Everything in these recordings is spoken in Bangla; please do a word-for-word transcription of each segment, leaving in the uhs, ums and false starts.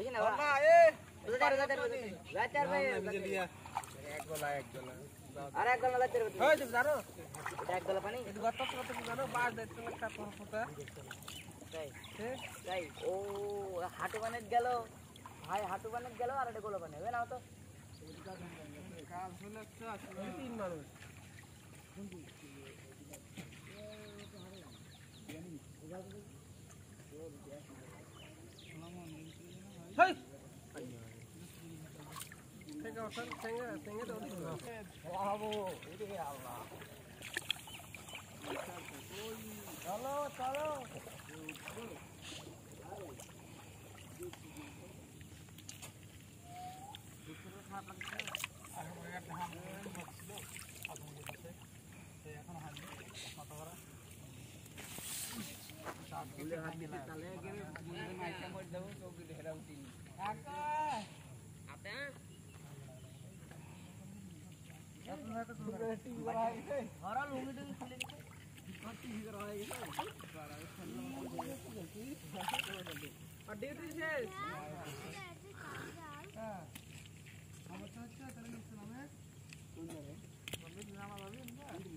বেশি না বাবা এ উধার উধার রাচার ভাই এক গলা এক গলা আর এক গলা রাচার ওই তুমি জানো এটা এক গলা পানি এটা গত কত তুমি জানো বাস দেখতে লাগতা তোর কথা তাই তাই ও হাঁটু বানে গেল ভাই হাঁটু বানে গেল আর এটা গলা বানে হবে না তো কাল শুনে তো আসলে তিন মানুষ Hey! Take out some singer, sing it on. Bravo! Ini Allah. Chalo, chalo. Boleh hati tali kiri, boleh macam mau jauh, so boleh heran tinggi. Apa? Apa? Apa tu tu tinggi berai itu? Orang lungi tu tinggi tu. Tinggi berai itu. Adi tu sih. Ah. Apa tu tu terus nama? Nama nama apa ni?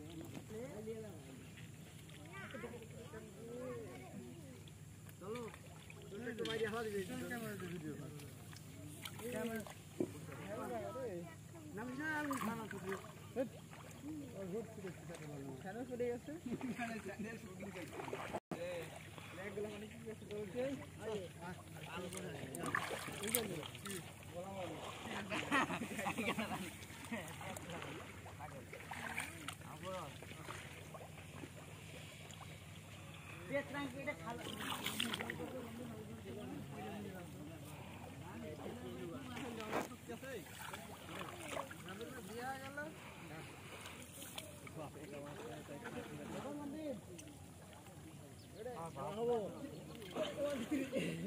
चलो तुम्हारी आवाज दे कैमरा दे वीडियो कैमरा नाम ना खाना तो और गुड से चैनल पे दे আছে चैनल चैनल शूटिंग करते ए लेग गला মানে কি আছে বলতে আরে আলো করে এই জন্য বলা বলো আবার বেতরাং কেটে খালা দিয়া গেল বাপ